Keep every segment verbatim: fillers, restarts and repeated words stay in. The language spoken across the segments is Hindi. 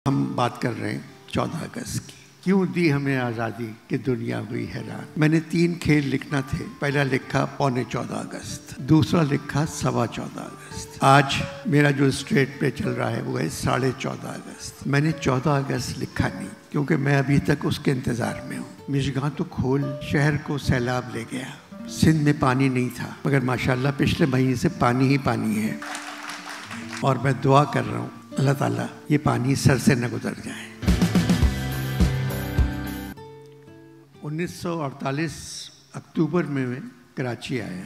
हम बात कर रहे हैं चौदह अगस्त की। क्यों दी हमें आज़ादी कि दुनिया हुई हैरान। मैंने तीन खेल लिखना थे। पहला लिखा पौने चौदह अगस्त, दूसरा लिखा सवा चौदह अगस्त, आज मेरा जो स्ट्रेट पे चल रहा है वो है साढ़े चौदह अगस्त। मैंने चौदह अगस्त लिखा नहीं क्योंकि मैं अभी तक उसके इंतज़ार में हूँ। मिशगां तो खोल शहर को सैलाब ले गया। सिंध में पानी नहीं था मगर माशाल्लाह पिछले महीने से पानी ही पानी है और मैं दुआ कर रहा हूँ अल्लाह ताला ये पानी सर से न गुजर जाए। उन्नीस सौ अड़तालीस अक्टूबर में मैं कराची आया।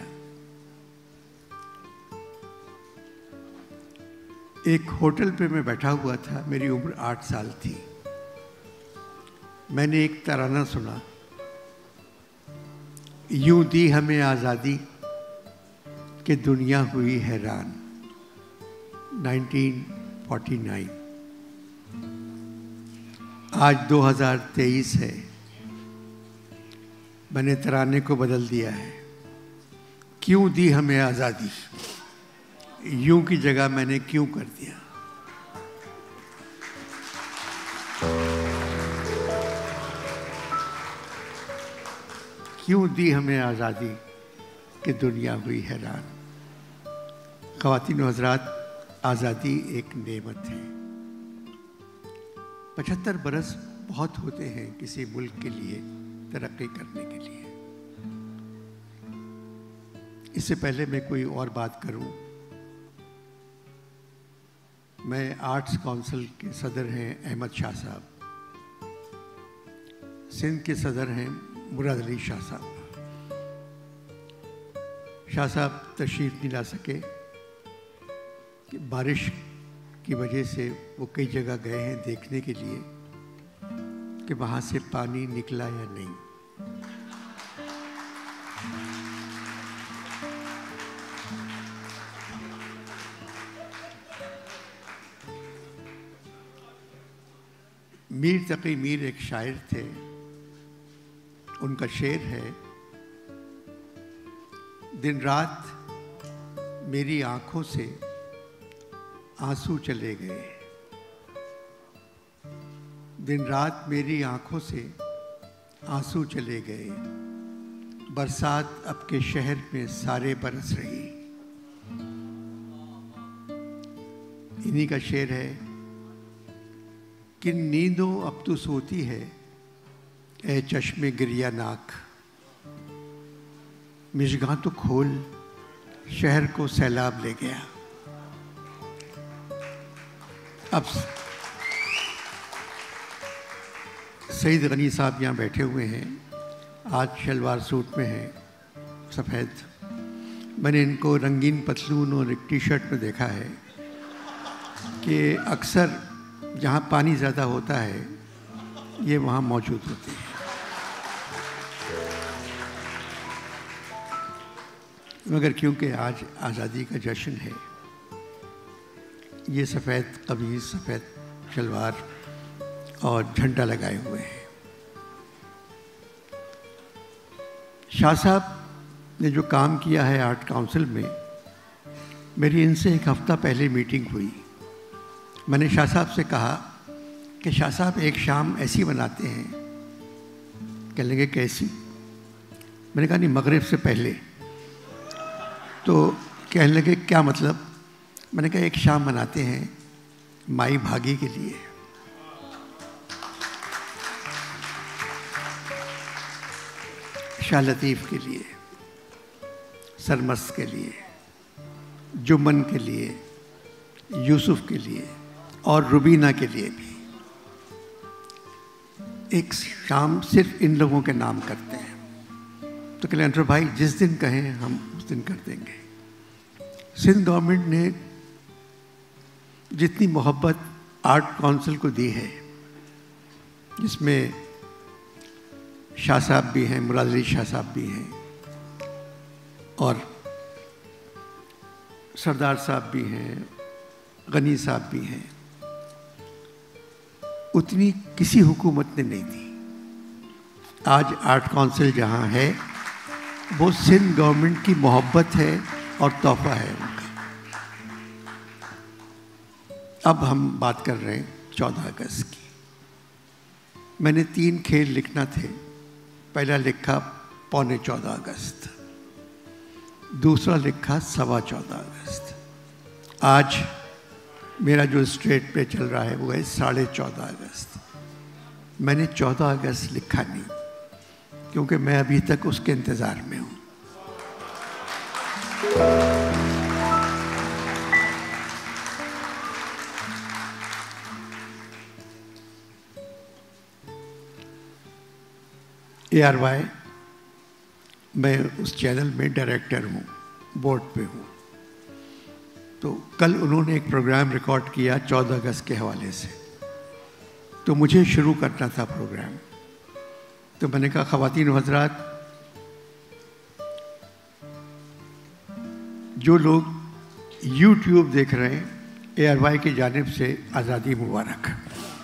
एक होटल पे मैं बैठा हुआ था, मेरी उम्र आठ साल थी। मैंने एक तराना सुना, यूं दी हमें आज़ादी कि दुनिया हुई हैरान। उन्नीस सौ उनचास। आज दो हज़ार तेईस है। मैंने तराने को बदल दिया है। क्यों दी हमें आज़ादी, यूं की जगह मैंने क्यों कर दिया। क्यों दी हमें आज़ादी कि दुनिया हुई हैरान। ख़वातीन व हज़रात, आज़ादी एक नेमत है। पचहत्तर बरस बहुत होते हैं किसी मुल्क के लिए तरक्की करने के लिए। इससे पहले मैं कोई और बात करूं, मैं आर्ट्स काउंसिल के सदर हैं अहमद शाह साहब, सिंध के सदर हैं मुराद अली शाह साहब। शाह साहब तशरीफ़ नहीं ला सके कि बारिश की वजह से वो कई जगह गए हैं देखने के लिए कि वहाँ से पानी निकला या नहीं। मीर तकी मीर एक शायर थे। उनका शेर है, दिन रात मेरी आंखों से आंसू चले गए। दिन रात मेरी आंखों से आंसू चले गए। बरसात अब के शहर में सारे बरस रही। इन्हीं का शेर है, किन नींदों अब तो सोती है ए चश्मे गिरिया नाक। मिशगां तो खोल शहर को सैलाब ले गया। अब सईद गनी साहब यहाँ बैठे हुए हैं, आज शलवार सूट में हैं सफ़ेद। मैंने इनको रंगीन पतलून और एक टी शर्ट में देखा है कि अक्सर जहाँ पानी ज़्यादा होता है ये वहाँ मौजूद होते हैं। मगर क्योंकि आज आज़ादी का जश्न है, ये सफ़ेद कमीज़, सफ़ेद शलवार और झंडा लगाए हुए हैं। शाह साहब ने जो काम किया है आर्ट काउंसिल में, मेरी इनसे एक हफ़्ता पहले मीटिंग हुई। मैंने शाह साहब से कहा कि शाह साहब एक शाम ऐसी बनाते हैं। कहने लगे कैसी? मैंने कहा नहीं, मगरिब से पहले। तो कहने लगे क्या मतलब? मैंने कहा एक शाम मनाते हैं माई भागी के लिए। शाह लतीफ़ के लिए, सरमस्त के लिए, जुम्मन के लिए, यूसुफ के लिए और रुबीना के लिए भी एक शाम सिर्फ इन लोगों के नाम करते हैं। तो कहले अंटर भाई जिस दिन कहें हम उस दिन कर देंगे। सिंध गवर्नमेंट ने जितनी मोहब्बत आर्ट काउंसिल को दी है, जिसमें शाह साहब भी हैं, मुराद अली शाह साहब भी हैं और सरदार साहब भी हैं, गनी साहब भी हैं, उतनी किसी हुकूमत ने नहीं दी। आज आर्ट काउंसिल जहाँ है वो सिंध गवर्नमेंट की मोहब्बत है और तोहफा है उनका। अब हम बात कर रहे हैं चौदह अगस्त की। मैंने तीन खेल लिखना थे। पहला लिखा पौने चौदह अगस्त, दूसरा लिखा सवा चौदह अगस्त। आज मेरा जो स्ट्रेट पे चल रहा है वो है साढ़े चौदह अगस्त। मैंने चौदह अगस्त लिखा नहीं क्योंकि मैं अभी तक उसके इंतज़ार में हूँ। ए आर वाई, मैं उस चैनल में डायरेक्टर हूँ, बोर्ड पे हूँ। तो कल उन्होंने एक प्रोग्राम रिकॉर्ड किया चौदह अगस्त के हवाले से, तो मुझे शुरू करना था प्रोग्राम। तो मैंने कहा ख़वातीन व हज़रात, जो लोग यूट्यूब देख रहे हैं, ए आर वाई की जानिब से आज़ादी मुबारक।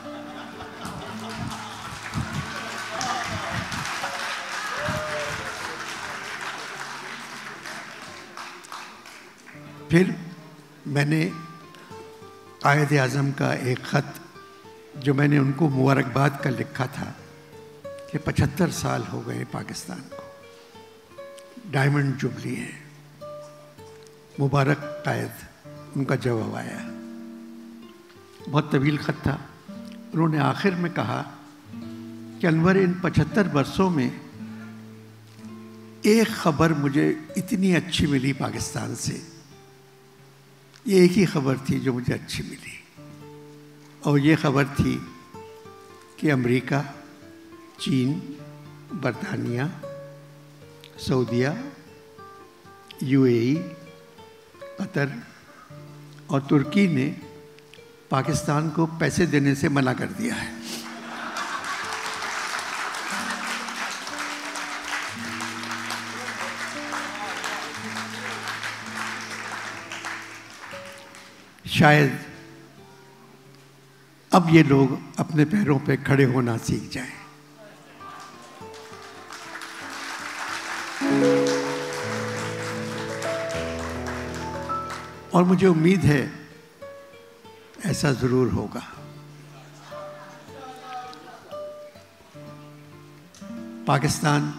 फिर मैंने कायद आज़म का एक ख़त जो मैंने उनको मुबारकबाद का लिखा था कि पचहत्तर साल हो गए पाकिस्तान को, डायमंड जुबली है, मुबारक कायद, उनका जवाब आया। बहुत तवील ख़त था। उन्होंने आखिर में कहा कि अनवर, इन पचहत्तर बरसों में एक ख़बर मुझे इतनी अच्छी मिली पाकिस्तान से, ये एक ही ख़बर थी जो मुझे अच्छी मिली, और ये ख़बर थी कि अमेरिका, चीन, बरतानिया, सऊदीया, यू ए ई, कतर और तुर्की ने पाकिस्तान को पैसे देने से मना कर दिया है। शायद अब ये लोग अपने पैरों पे खड़े होना सीख जाएं। और मुझे उम्मीद है ऐसा ज़रूर होगा। पाकिस्तान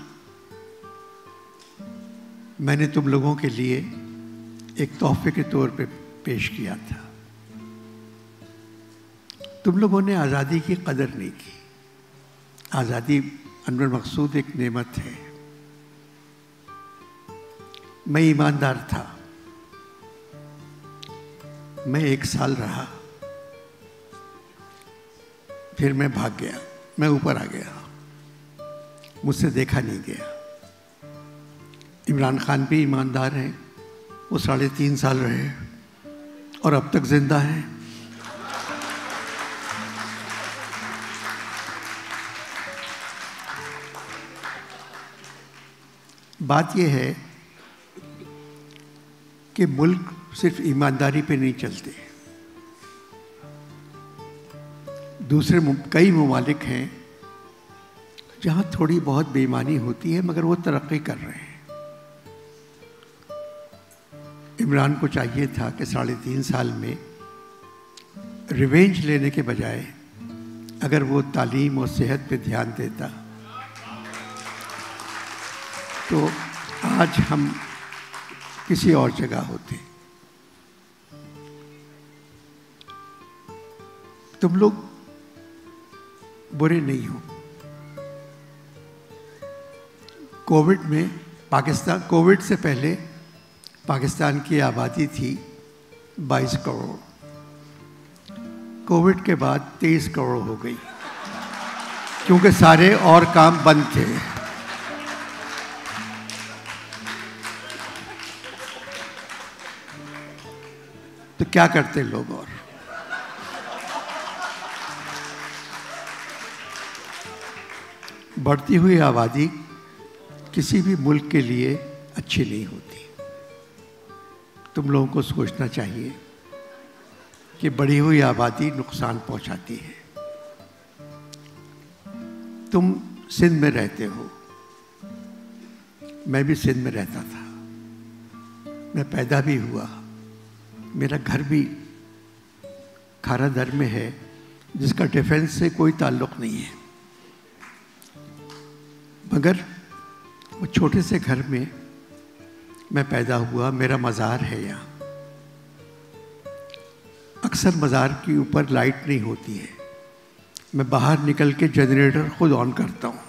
मैंने तुम लोगों के लिए एक तोहफे के तौर पे पेश किया था। तुम लोगों ने आज़ादी की कदर नहीं की। आज़ादी अनवर मकसूद एक नेमत है। मैं ईमानदार था। मैं एक साल रहा, फिर मैं भाग गया, मैं ऊपर आ गया, मुझसे देखा नहीं गया। इमरान खान भी ईमानदार हैं, वो साढ़े तीन साल रहे और अब तक जिंदा हैं। बात यह है कि मुल्क सिर्फ ईमानदारी पे नहीं चलते। दूसरे कई ममालिक हैं जहाँ थोड़ी बहुत बेईमानी होती है मगर वो तरक्की कर रहे हैं। इमरान को चाहिए था कि साढ़े तीन साल में रिवेंज लेने के बजाय अगर वो तालीम और सेहत पे ध्यान देता तो आज हम किसी और जगह होते। तुम लोग बुरे नहीं हो। कोविड में पाकिस्तान, कोविड से पहले पाकिस्तान की आबादी थी बाईस करोड़, कोविड के बाद तेईस करोड़ हो गई क्योंकि सारे और काम बंद थे। तो क्या करते लोग? और बढ़ती हुई आबादी किसी भी मुल्क के लिए अच्छी नहीं होती। तुम लोगों को सोचना चाहिए कि बढ़ी हुई आबादी नुकसान पहुंचाती है। तुम सिंध में रहते हो, मैं भी सिंध में रहता था, मैं पैदा भी हुआ, मेरा घर भी खारा दर में है, जिसका डिफेंस से कोई ताल्लुक़ नहीं है, मगर वो छोटे से घर में मैं पैदा हुआ, मेरा मज़ार है यहाँ। अक्सर मज़ार के ऊपर लाइट नहीं होती है, मैं बाहर निकल के जनरेटर खुद ऑन करता हूँ,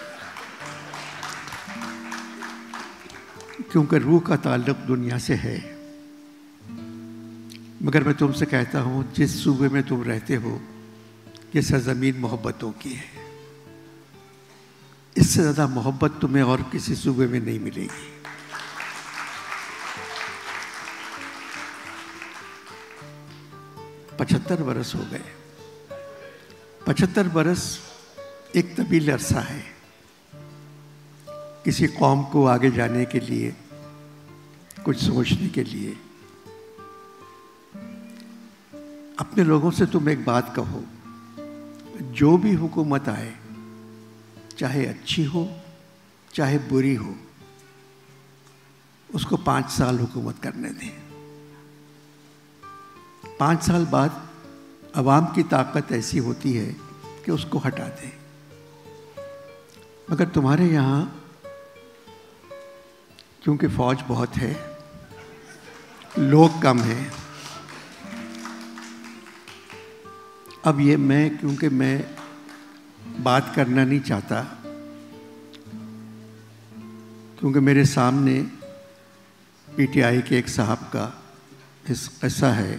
क्योंकि रूह का ताल्लुक़ दुनिया से है। मगर मैं तुमसे कहता हूँ, जिस सूबे में तुम रहते हो ये सरज़मीन मोहब्बतों की है। इससे ज़्यादा मोहब्बत तुम्हें और किसी सूबे में नहीं मिलेगी। पचहत्तर बरस हो गए। पचहत्तर बरस एक तवील अरसा है किसी कौम को आगे जाने के लिए, कुछ सोचने के लिए। अपने लोगों से तुम एक बात कहो, जो भी हुकूमत आए, चाहे अच्छी हो चाहे बुरी हो, उसको पाँच साल हुकूमत करने दें। पाँच साल बाद अवाम की ताकत ऐसी होती है कि उसको हटा दें। मगर तुम्हारे यहाँ क्योंकि फौज बहुत है, लोग कम हैं, अब ये मैं क्योंकि मैं बात करना नहीं चाहता, क्योंकि मेरे सामने पीटीआई के एक साहब का इस किस्सा है,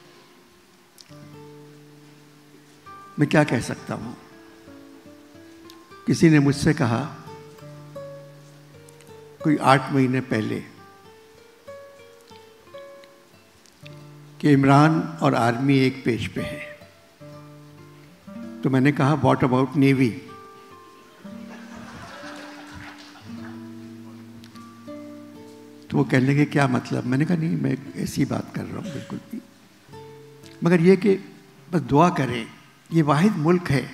मैं क्या कह सकता हूँ। किसी ने मुझसे कहा कोई आठ महीने पहले कि इमरान और आर्मी एक पेज पे है, तो मैंने कहा व्हाट अबाउट नेवी। तो वो कहने लगे क्या मतलब। मैंने कहा नहीं, मैं ऐसी बात कर रहा हूँ बिल्कुल भी, मगर ये कि बस दुआ करें। ये वाहिद मुल्क है,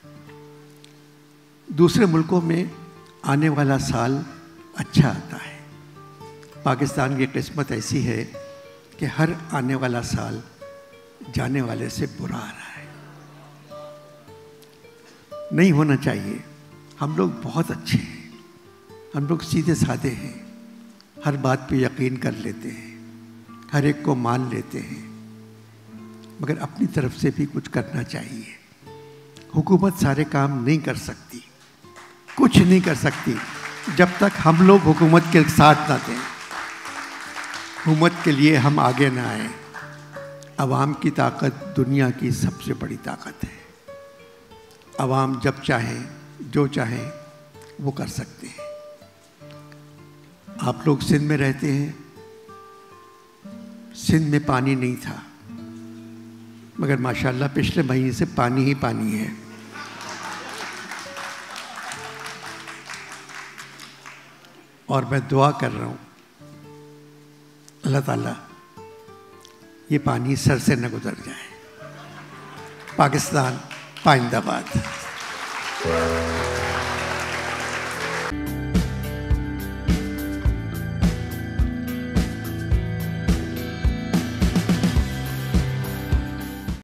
दूसरे मुल्कों में आने वाला साल अच्छा आता है। पाकिस्तान की किस्मत ऐसी है कि हर आने वाला साल जाने वाले से बुरा आ रहा है। नहीं होना चाहिए। हम लोग बहुत अच्छे हैं, हम लोग सीधे साधे हैं, हर बात पे यकीन कर लेते हैं, हर एक को मान लेते हैं, मगर अपनी तरफ से भी कुछ करना चाहिए। हुकूमत सारे काम नहीं कर सकती, कुछ नहीं कर सकती जब तक हम लोग हुकूमत के साथ ना दें, हुकूमत के लिए हम आगे ना आए। अवाम की ताकत दुनिया की सबसे बड़ी ताकत है। अवाम जब चाहें जो चाहें वो कर सकते हैं। आप लोग सिंध में रहते हैं, सिंध में पानी नहीं था, मगर माशाल्लाह पिछले महीने से पानी ही पानी है। और मैं दुआ कर रहा हूँ अल्लाह ताला ये पानी सर से न गुजर जाए। पाकिस्तान पाइंदाबाद।